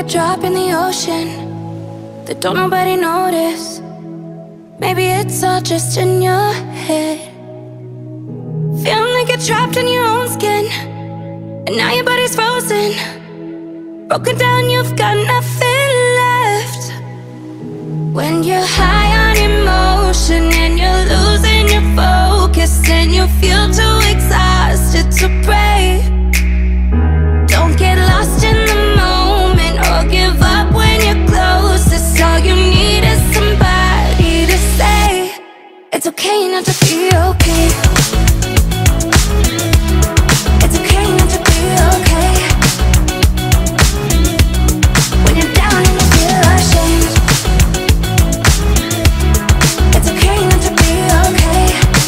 drop in the ocean that don't nobody notice. Maybe it's all just in your head. Feeling like you're trapped in your own skin, and now your body's frozen. Broken down, you've got nothing left. When you're high on emotion and you're losing your focus, and you feel too exhausted to pray. Don't get lost in the moment or give up when you're closest. All you need is somebody to say it's okay not to be okay. It's okay not to be okay. When you're down and you feel ashamed, it's okay not to be okay.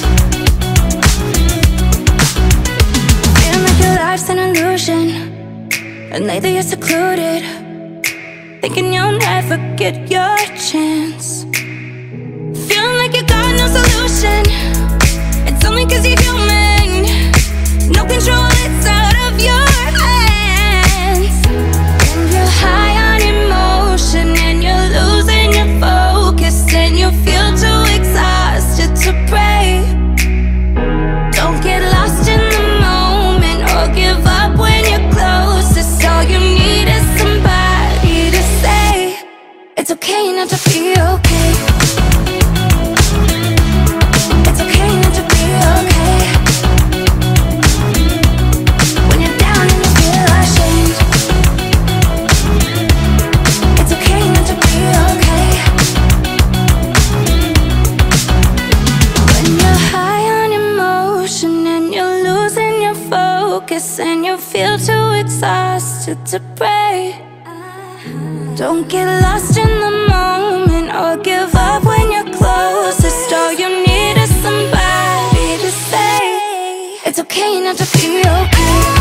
Feeling like your life's an illusion, and lately you're secluded, thinking you'll never get your chance. Feeling like you got no solution. It's only 'cause you're human. No control, it's out of your hands. When you're high on emotion and you're losing your focus, and you feel too exhausted to pray. Don't get lost in the moment or give up when you're closest. All you need is somebody to say it's okay not to be okay. It's okay not to be okay. When you're down and you feel ashamed, it's okay not to be okay. When you're high on emotion and you're losing your focus, and you feel too exhausted to pray. Don't get lost in the moment or give up when you're closest. All you need is somebody to say it's okay not to be okay.